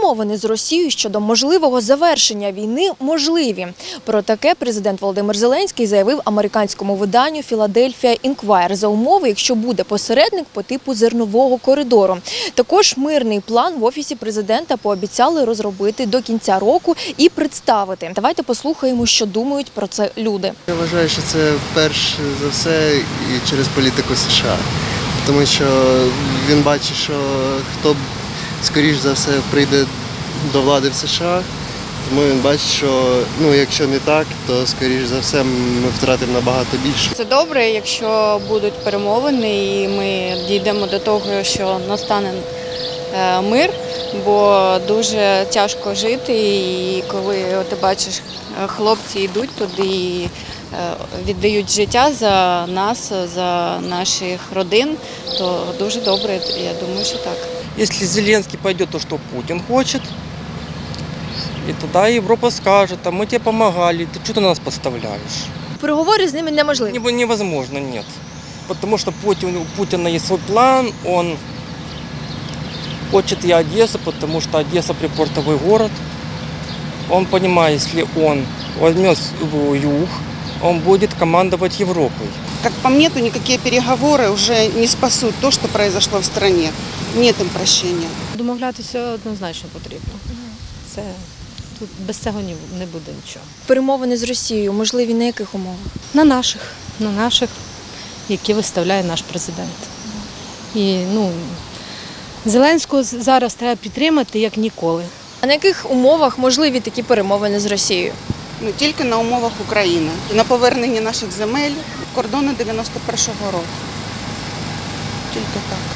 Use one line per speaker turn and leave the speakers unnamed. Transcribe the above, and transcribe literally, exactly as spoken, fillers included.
Перемовини з Росією щодо можливого завершення війни можливі. Про таке президент Володимир Зеленський заявив американському виданню «Філадельфія Інквайр» за умови, якщо буде посередник по типу зернового коридору. Також мирний план в Офісі президента пообіцяли розробити до кінця року і представити. Давайте послухаємо, що думають про це люди.
Я вважаю, що це перш за все і через політику США. Тому що він бачить, що хто скоріш за все прийде до влади в США, тому він бачить, що ну, якщо не так, то скоріш за все ми втратимо набагато більше.
Це добре, якщо будуть перемовини і ми дійдемо до того, що настане мир, бо дуже тяжко жити, і коли ти бачиш, хлопці йдуть туди і віддають життя за нас, за наших родин, то дуже добре, я думаю, що так.
Если Зеленский пойдет то, что Путин хочет, и тогда Европа скажет, а мы тебе помогали, ты что ты нас подставляешь?
Переговори з ними неможливі.
Невозможно, нет. Потому что Путин, у Путина есть свой план, он хочет и Одессу, потому что Одесса припортовый город. Он понимает, если он возьмет юг, он будет командовать Европой.
Как по мне, то никакие переговоры уже не спасут то, что произошло в стране. Нет им прощения.
Домовлятися однозначно потрібно. Це тут без цього не буде нічого.
Перемовини з Росією можливі на яких умовах?
На наших, на наших, які виставляє наш президент. І ну, Зеленського зараз треба підтримати як ніколи.
А на яких умовах можливі такі перемовини з Росією?
Ну, тільки на умовах України. На поверненні наших земель, кордону дев'яносто першого року. Тільки так.